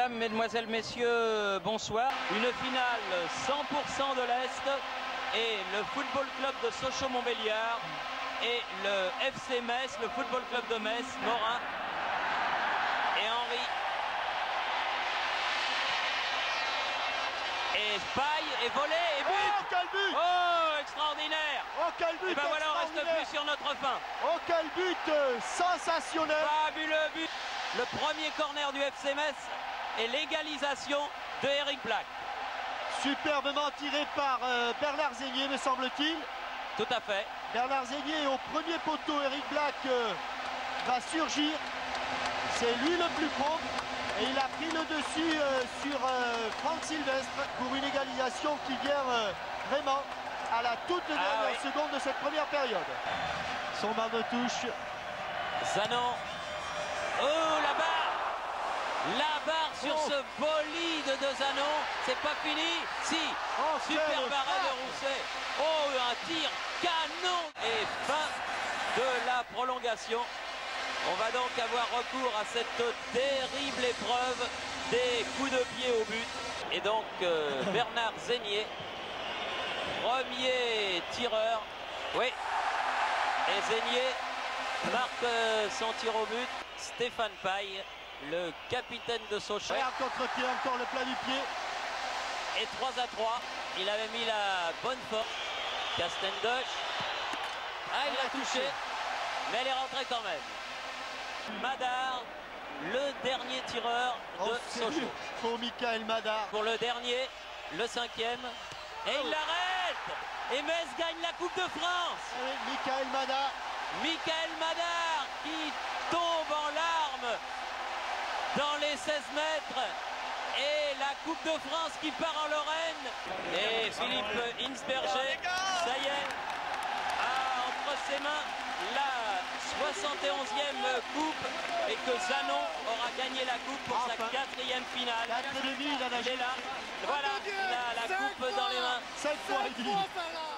Mesdames, Mesdemoiselles, Messieurs, bonsoir. Une finale 100% de l'Est et le Football Club de Sochaux-Montbéliard et le FC Metz, le Football Club de Metz, Morin et Henry. Et Paille est volé et but. Oh, quel but! Oh, extraordinaire! Oh, quel but! Et ben voilà, on reste plus sur notre fin. Oh, quel but sensationnel! Fabuleux but! Le premier corner du FC Metz et l'égalisation de Eric Black. Superbement tiré par Bernard Zégnier, me semble-t-il. Tout à fait. Bernard Zégnier au premier poteau. Eric Black va surgir. C'est lui le plus prompt. Et il a pris le dessus sur Franck Sylvestre pour une égalisation qui vient vraiment à la toute dernière seconde de cette première période. Son barre de touche. Zanon. Oh, la barre! La barre sur ce bolide de Zanon. C'est pas fini? Si. Super barré de Rousset. Oh, un tir canon. Et fin de la prolongation. On va donc avoir recours à cette terrible épreuve des coups de pied au but. Et donc Bernard Zégnier, premier tireur. Oui. Et Zégnier marque son tir au but. Stéphane Paille, le capitaine de Sochaux. Contre-pied, encore le plat du pied. Et 3-3. Il avait mis la bonne force. Castendoche. Ah, il l'a touché. Mais elle est rentrée quand même. Madar, le dernier tireur de Sochaux. Pour Michael Madar. Pour le dernier, le cinquième. Et il l'arrête. Et Metz gagne la Coupe de France. Michael Madar. Michael Madar qui tombe en larmes dans les 16 mètres. Et la Coupe de France qui part en Lorraine. Et Philippe Hinsberger, ça y est, a entre ses mains la 71e coupe et que Zanon aura gagné la coupe pour sa 4e finale. Il est là. Voilà, il a la coupe dans les mains. 7 fois et demi.